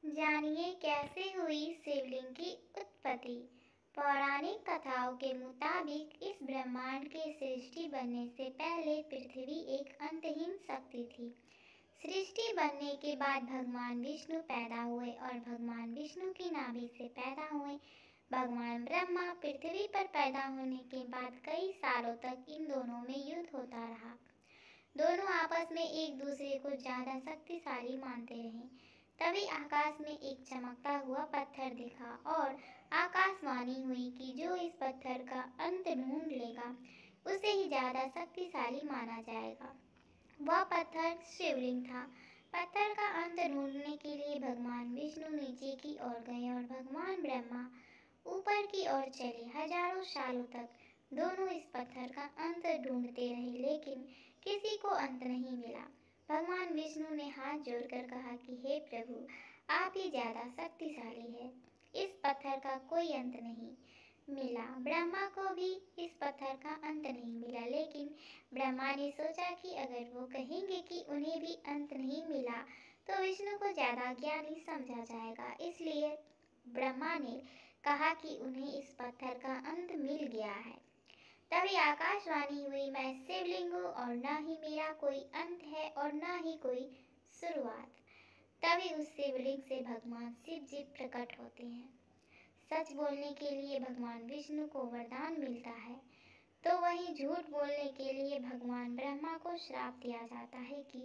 जानिए कैसे हुई शिवलिंग की उत्पत्ति। पौराणिक कथाओं के मुताबिक इस ब्रह्मांड के सृष्टि बनने से पहले पृथ्वी एक अंतहीन शक्ति थी। सृष्टि बनने के बाद भगवान विष्णु पैदा हुए और भगवान विष्णु की नाभि से पैदा हुए भगवान ब्रह्मा। पृथ्वी पर पैदा होने के बाद कई सालों तक इन दोनों में युद्ध होता रहा। दोनों आपस में एक दूसरे को ज्यादा शक्तिशाली मानते रहे। तभी आकाश में एक चमकता हुआ पत्थर दिखा और आकाशवाणी हुई कि जो इस पत्थर का अंत ढूंढ लेगा उसे ही ज्यादा शक्तिशाली माना जाएगा। वह पत्थर शिवलिंग था। पत्थर का अंत ढूंढने के लिए भगवान विष्णु नीचे की ओर गए और भगवान ब्रह्मा ऊपर की ओर चले। हजारों सालों तक दोनों इस पत्थर का अंत ढूंढते रहे, लेकिन किसी को अंत नहीं मिला। भगवान विष्णु ने हाथ जोड़कर कहा कि हे प्रभु, आप ही ज्यादा शक्तिशाली है। इस पत्थर का कोई अंत नहीं मिला। ब्रह्मा को भी इस पत्थर का अंत नहीं मिला, लेकिन ब्रह्मा ने सोचा कि अगर वो कहेंगे कि उन्हें भी अंत नहीं मिला तो विष्णु को ज्यादा ज्ञानी समझा जाएगा। इसलिए ब्रह्मा ने कहा कि उन्हें इस पत्थर का अंत मिल गया है। तभी आकाशवाणी हुई, मैं शिवलिंग हूँ और न ही मेरा कोई अंत है और न ही कोई शुरुआत। तभी उस शिवलिंग से भगवान शिव जी प्रकट होते हैं। सच बोलने के लिए भगवान विष्णु को वरदान मिलता है, तो वहीं झूठ बोलने के लिए भगवान ब्रह्मा को श्राप दिया जाता है कि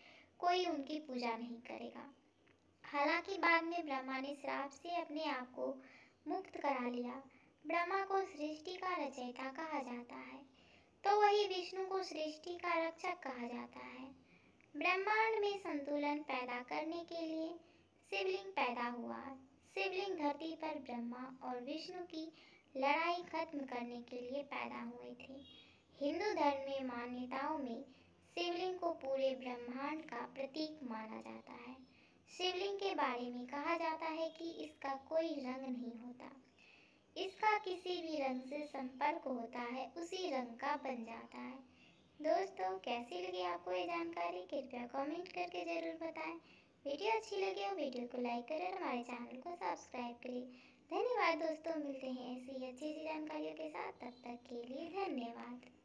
कोई उनकी पूजा नहीं करेगा। हालांकि बाद में ब्रह्मा ने श्राप से अपने आप को मुक्त करा लिया। ब्रह्मा को सृष्टि का रचयिता कहा जाता है, तो वही विष्णु को सृष्टि का रक्षक कहा जाता है। ब्रह्मांड में संतुलन पैदा करने के लिए शिवलिंग पैदा हुआ। शिवलिंग धरती पर ब्रह्मा और विष्णु की लड़ाई खत्म करने के लिए पैदा हुए थे। हिंदू धर्म में मान्यताओं में शिवलिंग को पूरे ब्रह्मांड का प्रतीक माना जाता है। शिवलिंग के बारे में कहा जाता है कि इसका कोई रंग नहीं होता, इसका किसी भी रंग से संपर्क होता है उसी रंग का बन जाता है। दोस्तों, कैसी लगी आपको ये जानकारी? कृपया कमेंट करके जरूर बताएं। वीडियो अच्छी लगे हो वीडियो को लाइक करें और हमारे चैनल को सब्सक्राइब करें। धन्यवाद दोस्तों, मिलते हैं ऐसी ही अच्छी जानकारियों के साथ। तब तक के लिए धन्यवाद।